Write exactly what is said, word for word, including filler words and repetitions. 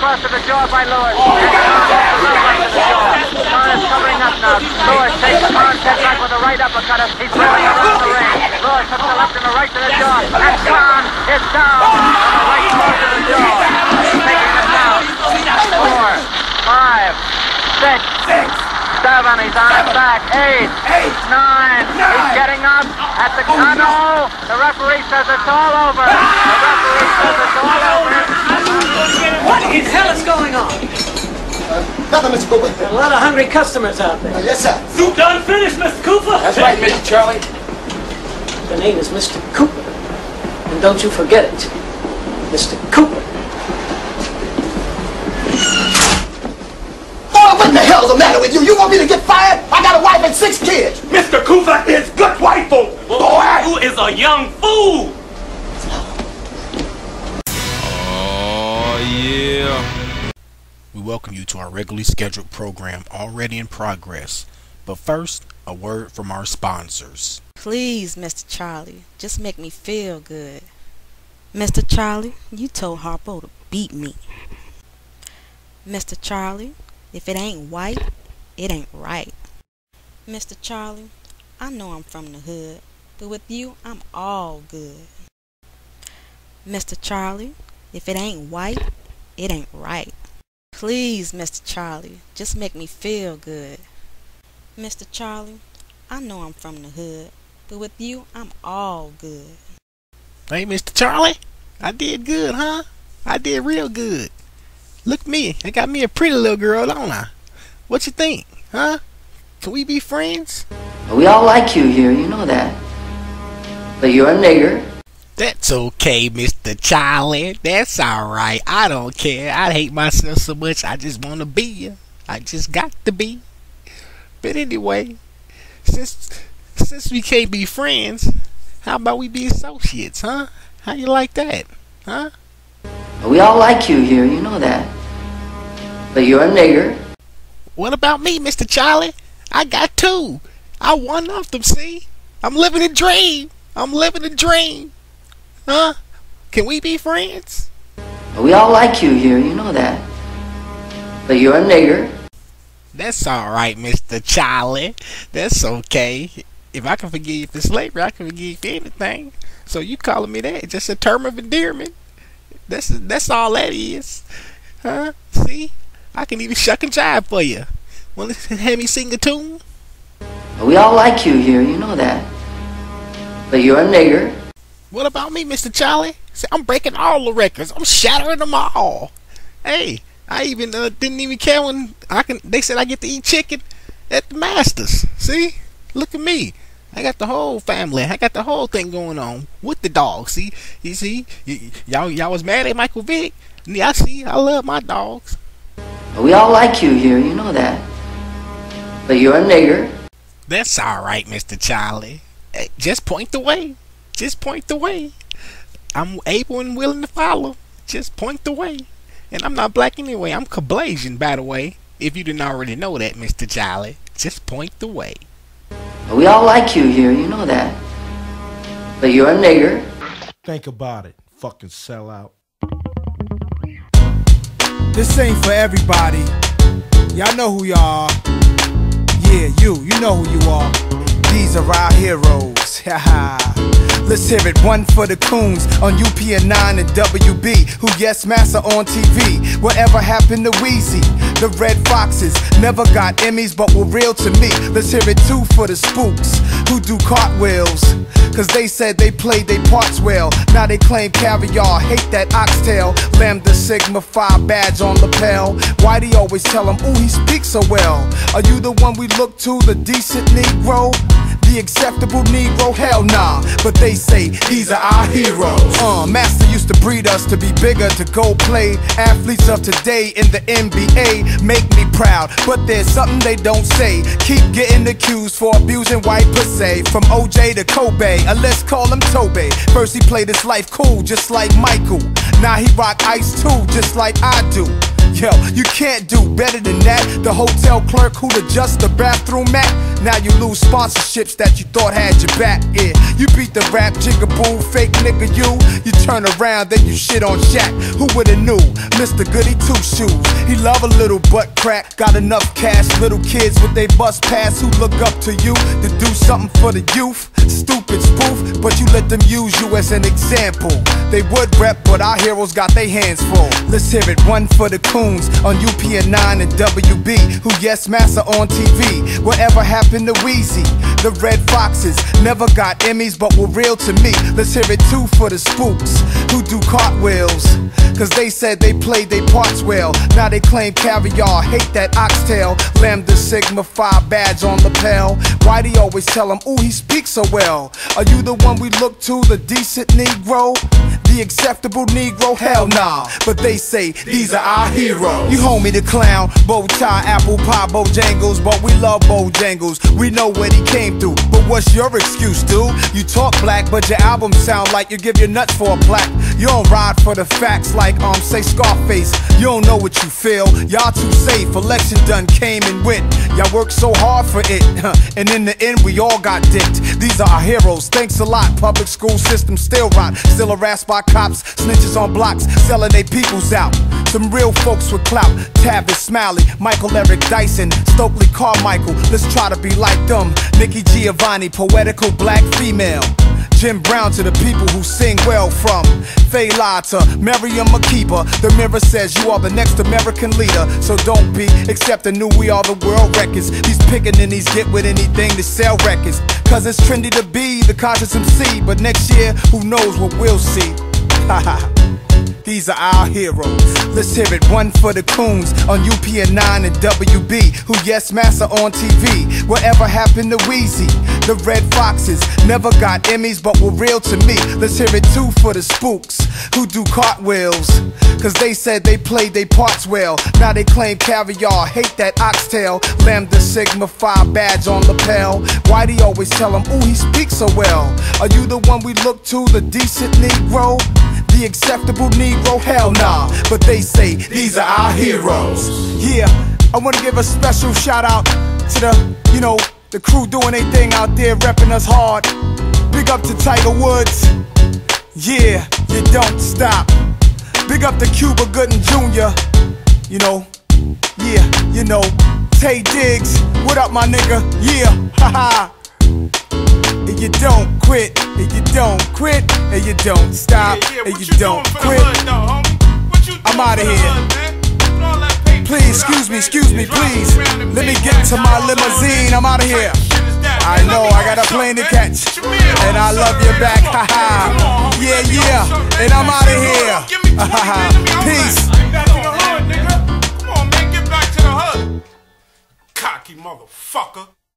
cross to the jaw by Lewis. And Khan gets the left to the jaw. Khan is covering up now. Lewis takes Khan's head back with a right uppercut. He's throwing around the ring. Lewis hooks the left and the right to the jaw. And Khan is down on the right cross to the jaw. He's taking him down. Four, five, six, seven. He's on his back. Eight, nine. He's getting up at the tunnel. The referee says it's all over. The referee says it's all over. What in hell is going on? Uh, nothing, Mister Cooper. There are a lot of hungry customers out there. Uh, yes, sir. Soup done finished, Mister Cooper. That's right, Mister Charlie. The name is Mister Cooper. And don't you forget it. Mister Cooper. Oh, what in the hell's the matter with you? You want me to get fired? I got a wife and six kids. Mister Cooper is good wifeful. Boy, who is a young fool? Oh, yeah. We welcome you to our regularly scheduled program already in progress. But first, a word from our sponsors. Please, Mister Charlie, just make me feel good. Mister Charlie, you told Harpo to beat me. Mister Charlie, if it ain't white, it ain't right. Mister Charlie, I know I'm from the hood, but with you, I'm all good. Mister Charlie, if it ain't white, it ain't right. Please, Mister Charlie, just make me feel good. Mister Charlie, I know I'm from the hood, but with you, I'm all good. Hey, Mister Charlie, I did good, huh? I did real good. Look at me, I got me a pretty little girl, don't I? What you think, huh? Can we be friends? We all like you here, you know that. But you're a nigger. That's okay, Mister Charlie. That's alright. I don't care. I hate myself so much, I just want to be you. I just got to be. But anyway, since since we can't be friends, how about we be associates, huh? How you like that, huh? We all like you here, you know that. But you're a nigger. What about me, Mister Charlie? I got two. I one of them, see? I'm living a dream. I'm living a dream. Huh? Can we be friends? We all like you here, you know that. But you're a nigger. That's alright, Mister Charlie. That's okay. If I can forgive you for slavery, I can forgive you for anything. So you calling me that, just a term of endearment. That's that's all that is. Huh? See? I can even shuck and jive for you. Wanna have me sing a tune? We all like you here, you know that. But you're a nigger. What about me, Mister Charlie? See, I'm breaking all the records. I'm shattering them all. Hey, I even uh, didn't even care when I can. They said I get to eat chicken at the Masters. See? Look at me. I got the whole family. I got the whole thing going on with the dog. See? You see? Y'all y'all was mad at Michael Vick. Yeah, I see. I love my dogs. We all like you here, you know that. But you're a nigger. That's alright, Mister Charlie. Hey, just point the way. Just point the way. I'm able and willing to follow. Just point the way. And I'm not black anyway. I'm Caucasian, by the way. If you didn't already know that, Mister Charlie. Just point the way. We all like you here, you know that. But you're a nigger. Think about it, fucking sellout. This ain't for everybody. Y'all know who y'all are. Yeah, you, you know who you are. These are our heroes. Haha. Let's hear it. One for the coons on U P N nine and W B, who yes master on T V. Whatever happened to Weezy? The Red Foxes never got Emmys but were real to me. Let's hear it too for the spooks who do cartwheels, cause they said they played their parts well. Now they claim caviar, hate that oxtail. Lambda Sigma Phi badge on lapel. Why'd he always tell him, ooh, he speaks so well? Are you the one we look to, the decent Negro? The acceptable Negro? Hell nah, but they say these are our heroes. Uh, Master used to breed us to be bigger, to go play. Athletes of today in the N B A make me proud, but there's something they don't say. Keep getting accused for abusing white pussy. From O J to Kobe, uh, let's call him Tobe. First he played his life cool, just like Michael. Now he rock ice too, just like I do. Yo, you can't do better than that. The hotel clerk who'd adjust the bathroom mat. Now you lose sponsorships that you thought had your back. Yeah, you beat the rap jigaboo, fake nigga you. You turn around, then you shit on Shaq. Who would've knew? Mister Goody Two Shoes. He love a little butt crack, got enough cash. Little kids with they bus pass who look up to you to do something for the youth. Stupid spoof, but you let them use you as an example. They would rep, but our heroes got their hands full. Let's hear it, one for the coons on U P N nine and W B, who yes massa on T V. Whatever happened to Weezy? The Red Foxes never got Emmys, but were real to me. Let's hear it too for the spooks who do cartwheels, cause they said they played their parts well. Now they claim caviar, hate that oxtail. Lambda Sigma Phi badge on lapel. Why do you always tell them, ooh, he speaks so well? Are you the one we look to, the decent Negro? The acceptable Negro? Hell nah, but they say these are our heroes. You homie the clown, bow tie, apple pie, Bojangles, but we love Bojangles. We know what he came through, but what's your excuse, dude? You talk black, but your album sound like you give your nuts for a plaque. You don't ride for the facts like, um, say Scarface. You don't know what you feel, y'all too safe. Election done came and went. Y'all worked so hard for it, and in the end we all got dicked. These are our heroes, thanks a lot. Public school system still rot, still harassed by cops, snitches on blocks, selling they peoples out. Some real folks with clout, Tavis Smiley, Michael Eric Dyson, Stokely Carmichael. Let's try to be like them. Nikki Giovanni, poetical black female. Jim Brown to the people who sing well, from Fela to Miriam Makeba. The mirror says you are the next American leader, so don't be accepting new we are the world records. These pickaninnies get with anything to sell records, cause it's trendy to be the conscious M C. But next year, who knows what we'll see. Haha. These are our heroes. Let's hear it, one for the coons on U P N nine and W B, who yes massa on T V. Whatever happened to Weezy? The Red Foxes never got Emmys, but were real to me. Let's hear it too for the spooks who do cartwheels, cause they said they played their parts well. Now they claim caviar, hate that oxtail. Lambda Sigma Phi badge on lapel. Why do you always tell them, ooh, he speaks so well? Are you the one we look to, the decent Negro? The acceptable Negro? Hell nah, but they say these are our heroes. Yeah, I wanna give a special shout out to the, you know, the crew doing their thing out there, repping us hard. Big up to Tiger Woods. Yeah, you don't stop. Big up to Cuba Gooding Junior You know, yeah, you know, Tay Diggs. What up, my nigga? Yeah, haha. And you don't quit, and you don't quit, and you don't stop, yeah, yeah. and you, you don't quit. Hood, though, I'm out of here. Please, excuse me, excuse me, please. Let me get to my limousine. I'm out of here. I know I got a plane to catch, and I love you back. Haha. Yeah, yeah. And I'm out of here. Peace. Come on, man, get back to the hood. Cocky motherfucker.